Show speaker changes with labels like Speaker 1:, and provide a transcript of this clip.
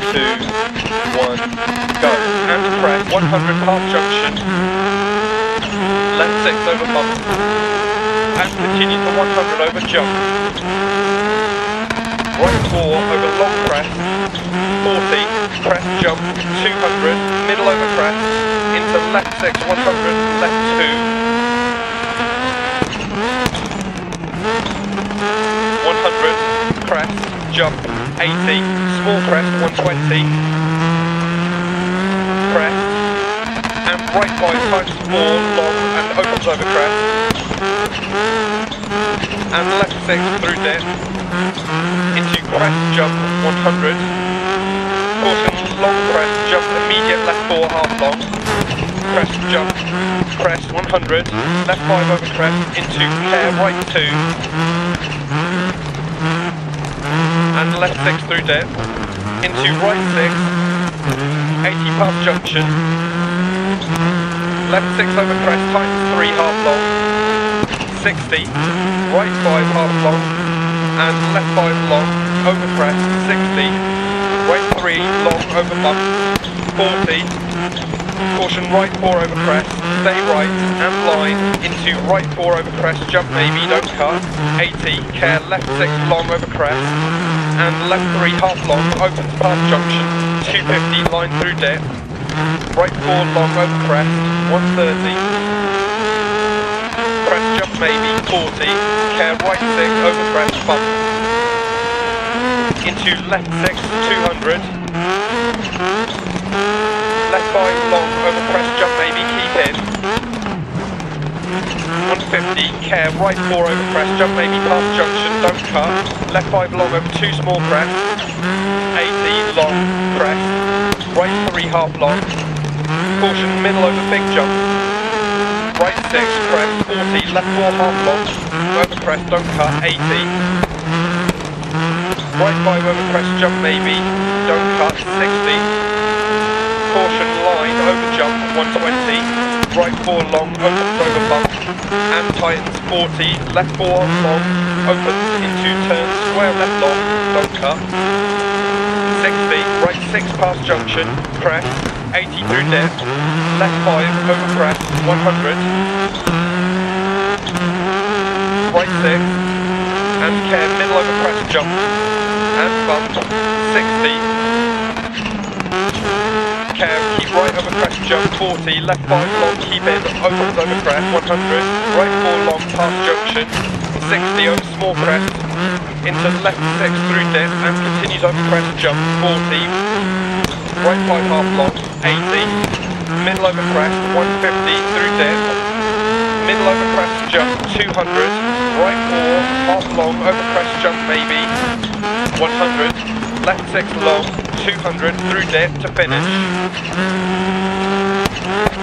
Speaker 1: 1, go. And press 100 past junction. Left 6 over bump. And continue to 100 over jump. Right 4 over long crest. 40, crest jump 200, middle over crest. Into left 6, 100, left 2. 100, crest, jump 80, small crest 120. Crest. And right 5 times 4, long and opens over crest. And left 6 through dip. Into crest jump 100. Caution, long crest jump, immediate left 4 half long. Crest jump, crest 100. Left 5 over crest into care right 2. And left 6 through dip. Into right 6. 80 past junction. Left 6 over crest, times 3 half long. 60. Right 5 half long. And left 5 long, over crest, 60, right 3 long over bump, 40, caution right 4 over crest, stay right and line, into right 4 over crest, jump maybe, don't cut, 80, care left 6 long over crest, and left 3 half long, opens past junction, 250, line through dip, right 4 long over crest, 130, crest jump maybe, 40, care right 6 over crest, bump. Into left 6, 200. Left 5 long over crest jump maybe, keep in. 150, care right 4 over crest jump maybe past junction, don't cut. Left 5 long over 2 small crest. 80 long crest. Right 3 half long. Caution middle over big jump. Right 6 crest, 40, left 4 half long. Over crest, don't cut, 80. Right 5 over crest jump maybe, don't cut, 60. Caution line over jump, 120. Right 4 long, opens over bump. And tightens, 40. Left 4 long, opens into turn, square left long, don't cut. 60, right 6 past junction, crest, 80 through dip. Left 5 over crest, 100. Right 6, and care middle over crest jump. And bump, 60. Care, keep right over crest jump, 40, left 5 long, keep in, opens over crest, 100, right 4 long, past junction, 60 over small crest, into left 6 through dip, and continues over crest jump, 40, right 5 half long, 80, middle over crest, 150 through dip, middle over crest jump, 200, right 4, half long, over crest jump maybe, 100, left 6 long, 200 through dip to finish.